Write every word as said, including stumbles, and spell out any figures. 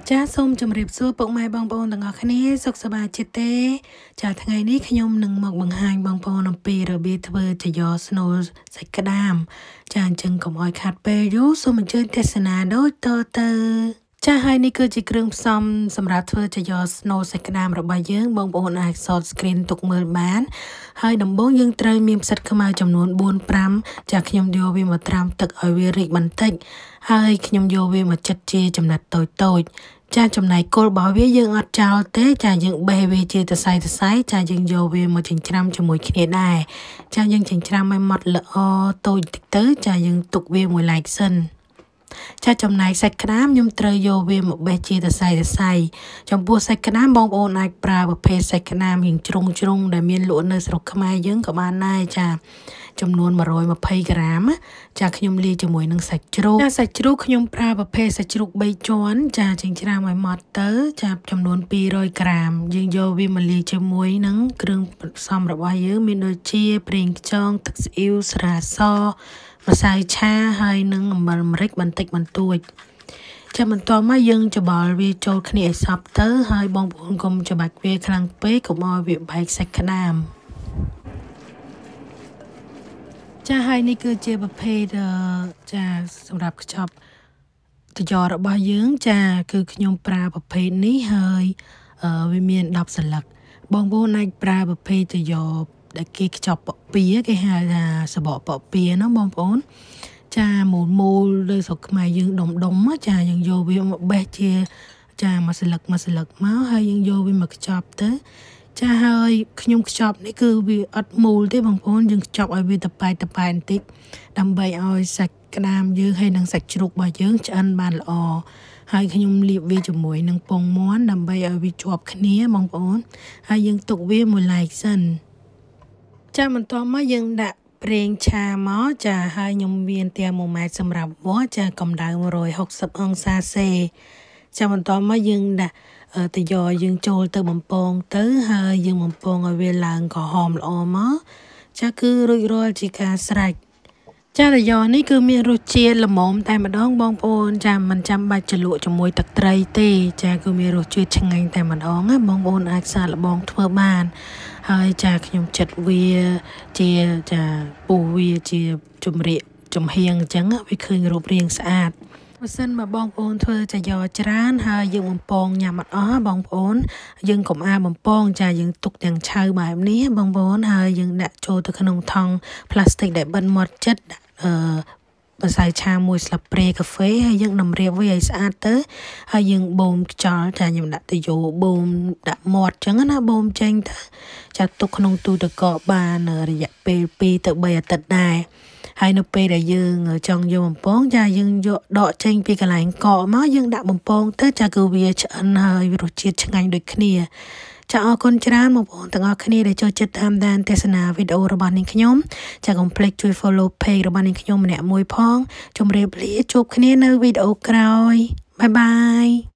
ចាសូមជម្រាបសួរពុកម៉ែបងប្អូនទាំងអស់គ្នាសុខសប្បាយចិត្តទេចាថ្ងៃនេះខ្ញុំនឹងមកបង្ហាញបងប្អូនអំពីរបៀបធ្វើជាយ៉ស្នូលសាច់ក្តាមចាអញ្ចឹងកុំឲ្យខាត់ពេលយូរសូមអញ្ជើញទស្សនាដូចតទៅចាហើយនេះគឺជាគ្រឿងផ្សំសម្រាប់ធ្វើជាយ៉ស្នូលសាច់ក្តាមរបស់យើងបងប្អូនអាចសត screen ទុកមើលបានហើយដំបូងយើងត្រូវមានផ្សិតខ្មៅចំនួនបួន ប្រាំចាខ្ញុំយកវាមកត្រាំទឹកឲ្យវារីកបន្តិចហើយខ្ញុំយកវាមកចិតជាចំណិតតូចតូចចាចំណែកគល់របស់វាយើងអត់ចោលទេចាយើងបេះវាជាសរសៃសរសៃចាយើងយកវាមកចិញ្ច្រាំជាមួយគ្នាដែរចាយើងចិញ្ច្រាំឲ្យម៉ត់ល្អតូចតិចទៅចាយើងទុកវាមួយឡែកសិនចាចំណែកសាច់ក្តាមខ្ញុំត្រូវយកវាមកបេះជាសរសៃសរសៃចំពោះសាច់ក្តាមបងប្អូនអាចប្រើប្រភេទសាច់ក្តាមរៀងជ្រុងជ្រុងដែលមានលក់នៅស្រុកខ្មែរយើងក៏បានដែរចាចំនួនmột trăm hai mươiក្រាមចាខ្ញុំលាយជាមួយនឹងសាច់ជ្រូកចាសាច់ជ្រូកខ្ញុំប្រើប្រភេទសាច់ជ្រូកបីជាន់ចាចិញ្ច្រាំឲ្យម៉ត់ទៅចាចំនួនពីររយក្រាមយើងយកវាមកលាយជាមួយនឹងគ្រឿងផ្សំរបស់យើងមានដូចជាប្រេងខ្យងទឹកស៊ីអ៊ីវស្រាសម្សៅឆាហើយនិងអំបិលម្រេចបន្តិចបន្តួចចាំបន្តមកយើងច្បល់វាចូលគ្នាឲ្យសព្វទៅហើយបងប្អូនកុំច្បាច់វាខ្លាំងពេកកុំឲ្យវាបែកសាច់ក្តាមចាហើយនេះគឺជាប្រភេទចាសម្រាប់ខ្ចប់ត្រយ៉របស់យើងចាគឺខ្ញុំប្រើប្រភេទនេះហើយវាមានដប់សន្លឹកបងប្អូនអាចប្រើប្រភេទត្រយ៉ដែលគេខ្ចប់ពពាគេហៅថាសបកពពាណាបងប្អូនចាមូលមូលលើស្រុកខ្មែរយើងដុំដុំចាយើងយកវាមកបេះជាចាមួយស្លឹកមួយស្លឹកមកហើយយើងយកវាមកខ្ចប់ទៅចាហើយខ្ញុំខ្ចប់នេះគឺវាអត់មូលទេបងប្អូនយើងខ្ចប់ឲ្យវាតប៉ែតតប៉ែបន្តិចដើម្បីឲ្យសាច់ក្តាមយើងហើយនិងសាច់ជ្រូករបស់យើងឆ្អិនបានល្អហើយខ្ញុំលាបវាជាមួយនឹងពងមាន់ដើម្បីឲ្យវាជាប់គ្នាបងប្អូនហើយយើងទុកវាមួយឡែកសិនចាបន្ទាប់មកយើងដាក់ប្រេងឆាមកចាហើយខ្ញុំមានតែមួយម៉ែត្រសម្រាប់វាស់ចាកម្ដៅmột trăm sáu mươiអង្សាសេចាបន្ទាប់មកយើងដាក់ត្រយ៉យើងចូលទៅបំពងទៅហើយយើងបំពងឲ្យវាឡើងក្រហមល្អមកចាគឺរួចរាល់ជាការស្រេចចាត្រយ៉នេះគឺមានរសជាតិល្មមតែម្ដងបងប្អូនចាមិនចាំបាច់ជ្រលក់ជាមួយទឹកត្រីទេចាគឺមានរសជាតិឆ្ងាញ់តែម្ដងណាបងប្អូនអាចសាកល្បងធ្វើបានហើយចាខ្ញុំចិតវាជាចាពុះវាជាជំរាកចំហៀងអញ្ចឹងវាឃើញរូបរាងស្អាតបើសិនមកបងប្អូនធ្វើចាយ៉ច្រើនហើយយើងបំពងញ៉ាំអត់អស់បងប្អូនយើងកុំអាបំពងចាយើងទុកទាំងឆៅបែបនេះបងប្អូនហើយយើងដាក់ចូលទៅក្នុងថង់ផ្លាស្ទិកដែលបិទមាត់ជិតអឺម្សៅឆាមួយស្លាបព្រាកាហ្វេហើយយើងតម្រៀបវាឲ្យស្អាតទៅហើយយើងបូមខ្យល់ចាខ្ញុំដាក់ទៅយោបូមដាក់មាត់អញ្ចឹងណាបូមចេញទៅចាទុកក្នុងទូទឹកកកបានរយៈពេលពីរទៅបីអាទិត្យដែរហើយនៅពេលដែលយើងចង់យកបំពងចាយើងយកដកចេញពីកន្លែងកកមកយើងដាក់បំពងទៅចាគឺវាឆ្អិនហើយរសជាតិឆ្ងាញ់ដូចគ្នាចាអរគុណច្រើនបងប្អូនទាំងអស់គ្នាដែលចូលចិត្តតាមដានទស្សនាវីដេអូរបស់នាងខ្ញុំចាកុំភ្លេចជួយ follow page របស់នាងខ្ញុំម្នាក់មួយផងជម្រាបលាជួបគ្នានៅវីដេអូក្រោយបាយបាយ